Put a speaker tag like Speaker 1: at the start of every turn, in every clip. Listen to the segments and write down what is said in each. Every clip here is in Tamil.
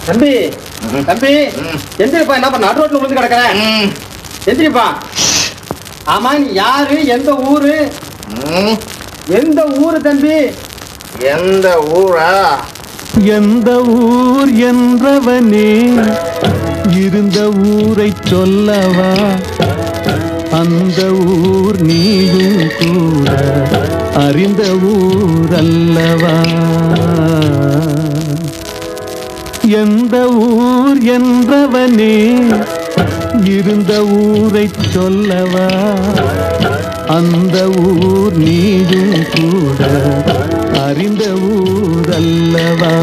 Speaker 1: தம்பி தம்பி எந்திரிப்பா. என்னப்பா நடு ரோட்ல விழுந்து கிடக்குறேன்? எந்திரிப்பா. ஆமா நீ யாரு? எந்த ஊரு? எந்த ஊரு தம்பி?
Speaker 2: எந்த ஊரா?
Speaker 3: எந்த ஊர் என்றவனே இருந்த ஊரை சொல்லவா? அந்த ஊர் நீயும் கூட அறிந்த ஊர் அல்லவா? எந்த ஊர் என்றவனே இருந்த ஊரை சொல்லவா? அந்த ஊர் நீயும் கூட அறிந்த ஊர் அல்லவா?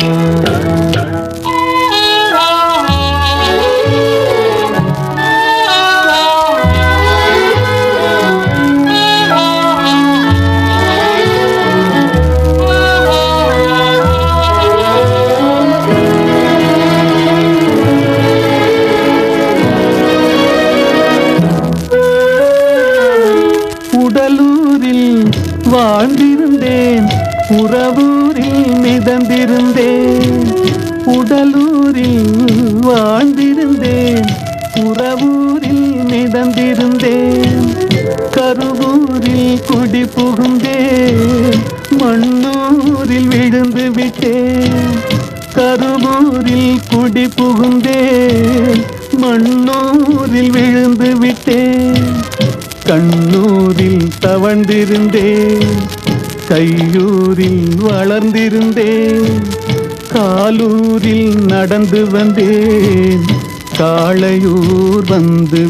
Speaker 3: உடலூரில் வாழ்ந்திருந்தேன், உறவூரில் மிதந்திருந்தேன். உடலூரில் வாழ்ந்திருந்தேன், உறவூரில் மிதந்திருந்தேன். கருவூரில் குடி புகுந்தேன், மண்ணூரில் விழுந்து விட்டேன். கருவூரில் குடி புகுந்தேன், மண்ணூரில் விழுந்து விட்டேன். கண்ணூரில் தவழ்ந்திருந்தேன், கையூரில் வளர்ந்திருந்தேன். காலூரில் நடந்து வந்தேன், காளையூர் வந்து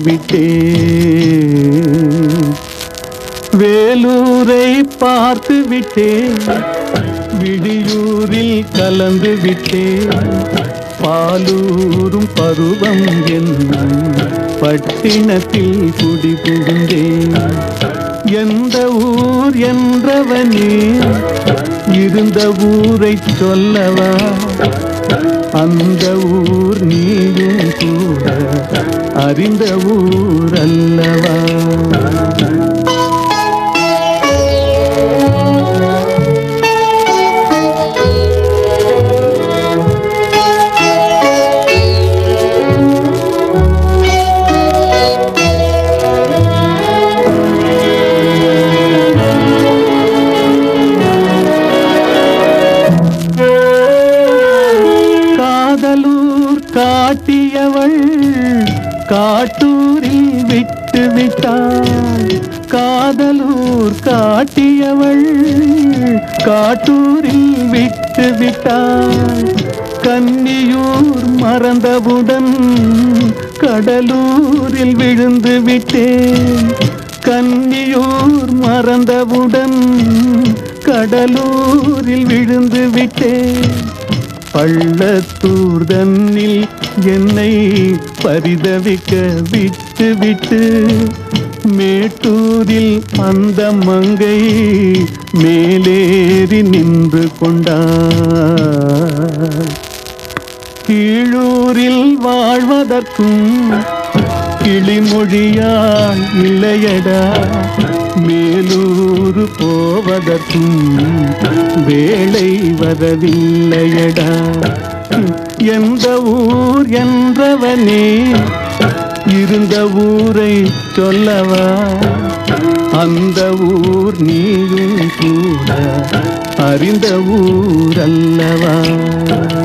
Speaker 3: விட்டேன். வேலூரை பார்த்து விட்டேன், விடியூரில் கலந்து விட்டேன். பாலூரும் பருவம் என்னும் பட்டினத்தில் குடி புகுந்தேன். எந்த ஊர் என்றவனே இருந்த ஊரை சொல்லவா? அந்த ஊர் நீயும் கூட அறிந்த ஊர் அல்லவா? காட்டியவள் காட்டூரில் விட்டு விட்டாள். காதலூர் காட்டியவள் காட்டூரில் விட்டு விட்டாள். கன்னியூர் மறந்தவுடன் கடலூரில் விழுந்து விட்டேன். கன்னியூர் மறந்தவுடன் கடலூரில் விழுந்து விட்டேன். பள்ளத்தூர் தன்னில் என்னை பரிதவிக்க விட்டு விட்டு மேட்டூரில் அந்த மங்கை மேலேறி நின்று கொண்டார். கீழூரில் வாழ்வதற்கும் கிளிமொழியால் இல்லையடா, மேலூர் போவதற்கும் வேளை வரவில்லையடா. எந்த ஊர் என்றவனே இருந்த ஊரை சொல்லவா? அந்த ஊர் நீயும் கூட அறிந்த ஊர் அல்லவா?